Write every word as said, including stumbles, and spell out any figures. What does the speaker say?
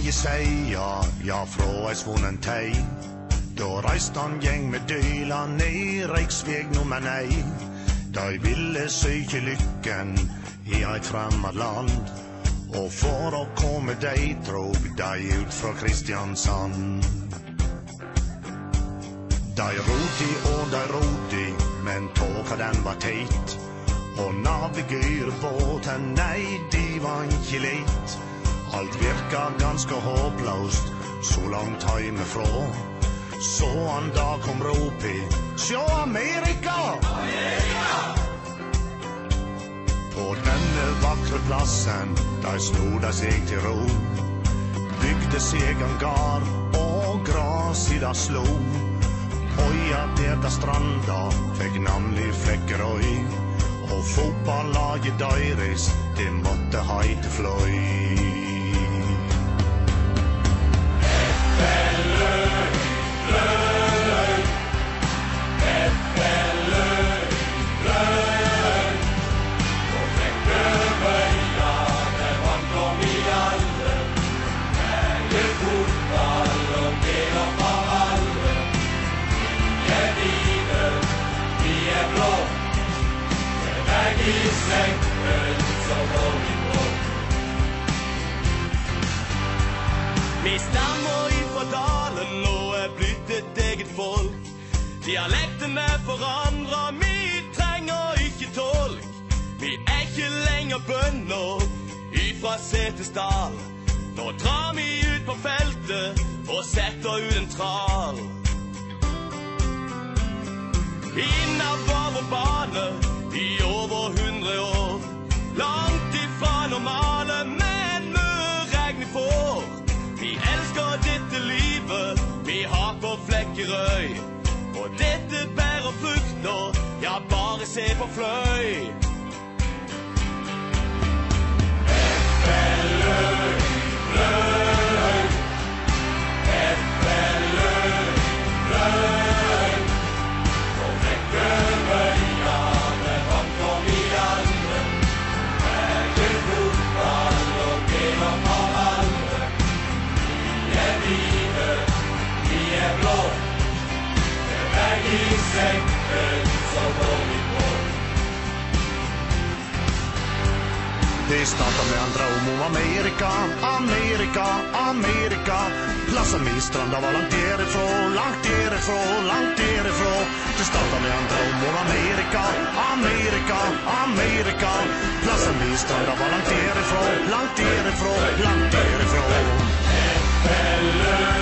nye seier, ja, fra ei svunnen tid. Da reiste han gjeng med dyla ned riksveg nummer nei. De ville søke lykken i eit fremmed land, og for å komme dei drog de ut fra Kristiansand. De roti og de roti, men tåka den var teit, og navigere båten, nei, de var ikke lett. Alt virka ganske håpløst, så langt heimefra. Så han da kom ropi, sjå Amerika! Amerika! På denne vakre plassen, der snodde seg til ro. Bygde seg en gard, og gras i da slo. Øya der da stranda, fikk namlig Flekkerøy. Og fotballaget deres, det måtte heite Fløy. Vi stammer ifra dalen og er blitt et eget folk. Dialektene forandrer, vi trenger ikke tolk. Vi er ikke lenger bønder ifra Setesdal. Nå drar vi ut på feltet og setter ut en tral. Innover vår bane i over hundre år. Langt ifra normale, men mye regn vi får. Vi elsker dette livet vi har på Flekkerøy. Og dette bærer frukter, ja, bare se på Fløy. F-L-Øy, Fløy. F-L-Øy, Fløy. På Flekkerøy, ja, det vant for vi alle. Eger fotball og genom av alle. Vi er hvite, vi er blå. I sengen så går vi på. Det startet med en drøm om Amerika, Amerika, Amerika. Plassen min stranda var langt derifra, langt derifra, langt derifra. Det startet med en drøm om Amerika, Amerika, Amerika. Plassen min stranda var langt derifra, langt derifra, langt derifra. F-L-Øy.